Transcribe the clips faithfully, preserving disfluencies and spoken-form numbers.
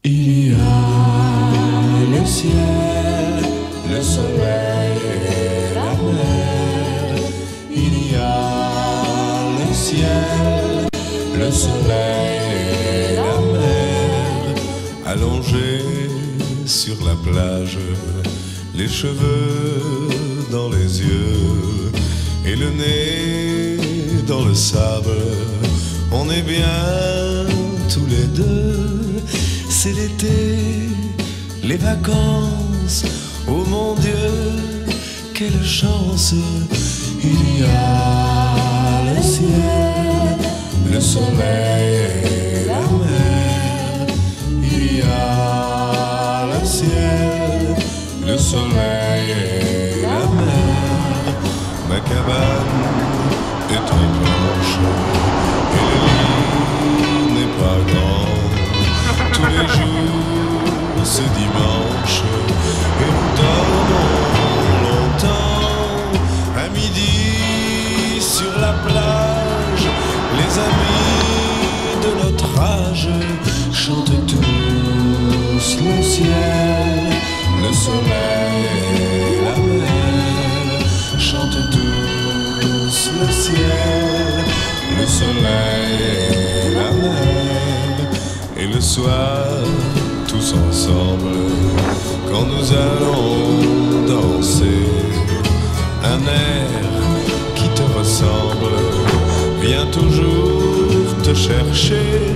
Il y a le ciel, le soleil et la mer. Il y a le ciel, le soleil et la mer. Allongés sur la plage, les cheveux dans les yeux et le nez dans le sable. On est bien tous les deux. C'est l'été, les vacances. Oh mon Dieu, quelle chance. Il y a le ciel, le soleil et la mer. Il y a le ciel, le soleil et la mer. Ma cabane est en planche et le lit n'est pas grand. Tous les jours c'est dimanche et nous dormons longtemps. À midi sur la plage, les amis de notre âge chantent tous le ciel, le soleil et la mer. Chantent tous le ciel, le soleil et la mer. Et le soir, tous ensemble, quand nous allons danser, un air qui te ressemble vient toujours te chercher.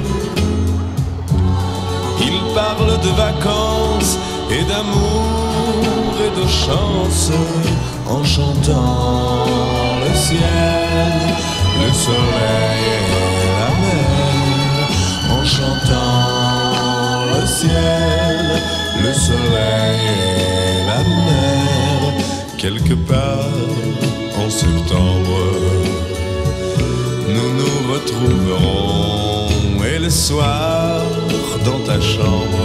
Il parle de vacances et d'amour et de chance en chantant le ciel, le soleil et la mer. En chantant le ciel, le soleil et la mer. Quelque part en septembre, nous nous retrouverons. Et le soir, dans ta chambre,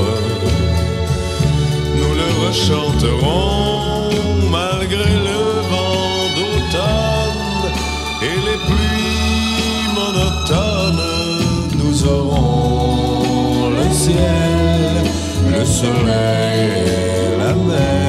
nous le rechanterons. Malgré le vent d'automne et les pluies monotones, nous aurons le ciel, le soleil et la mer.